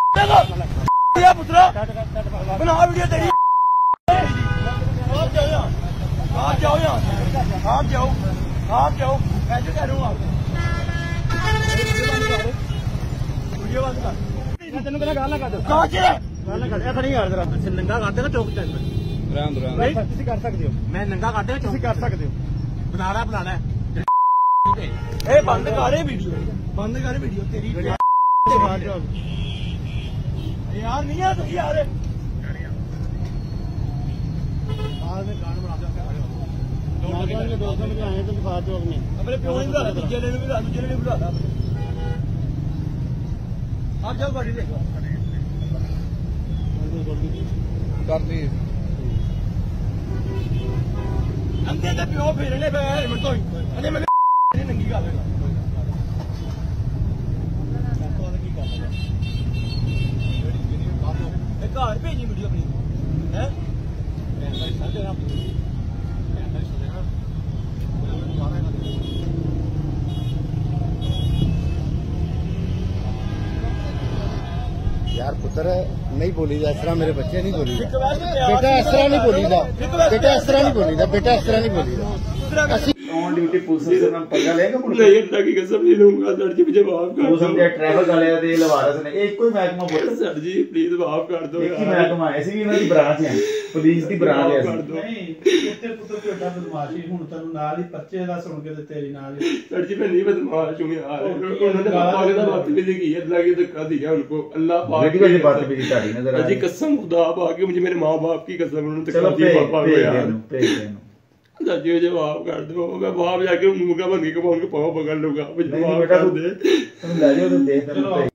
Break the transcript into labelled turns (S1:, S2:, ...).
S1: पुत्रा बना वीडियो तेरी। आप जाओ यहाँ, आप जाओ, आप जाओ, ऐसे कह रहा हूँ आप। वीडियो बंद कर। मैं तेन कहना गाल ना कर दो। कहाँ से? गाल ना कर। ऐसा नहीं यार जरा। नंगा कर देना चौक टाइम में। नहीं तुसी कर सकते हो। मैं नंगा कर देना तुसी कर सकते हो। बनाना है। ए बंद कर वीडियो। बंद कर वीडियो तेरी। यार नहीं है तुसी यार। अपने प्यो नहीं बुला दूजे ने भी बुला आप जाओ गाड़ी ले कर दी अंदर का प्यो फेरने पे हेलमेट तो अरे मैंने नंगी कर लेगा घर भेजी वीडियो अपनी है
S2: यार पुत्र नहीं बोली इस तरह मेरे बच्चे नहीं बोली बेटा इस तरह नहीं बोली बेटा इस तरह नहीं बोली बेटा इस तरह नहीं बोली
S3: ऑन ड्यूटी पुलिस अफसर नाम पता लेगा
S1: नहीं अल्लाह की कसम नहीं लूंगा सर जी मुझे माफ कर दो
S3: समझे ट्रैफिक वाले ते लवारस ने एक कोई महकमा बोल
S1: सर जी प्लीज माफ कर दो
S3: एक ही महकमा ऐसी भी इन्हां दी ब्रांच है पुलिस दी ब्रांच है
S4: नहीं कुत्ते पुत्र कोई ਏਡਾ ਬਦਮਾਸ਼ੀ ਹੁਣ ਤੈਨੂੰ ਨਾਲ ਹੀ ਪਰਚੇ ਦਾ ਸੁਣ ਕੇ ਤੇ ਤੇਰੀ ਨਾਲ ही
S1: सर जी मैं नहीं बदमाश हूं यार उन्होंने पापा ने बदतमीजी की है अल्लाह की धक्का दिया उनको अल्लाह पाक
S3: वीडियो की बात भी ताड़ी नजर आ
S1: जी कसम खुदा पाक मुझे मेरे माँ बाप की कसम उन्होंने
S3: चलो
S1: धक्का दिया पापा को यार
S3: भेज दे
S1: सर जी मुझे माफ कर दो मैं वहां जाके मुर्गा बन के उनके पाँव पकड़ लूंगा मुझे माफ
S3: बेटा
S1: कर दे
S3: तुम ले जाओ तो देख
S4: ਚਲੋ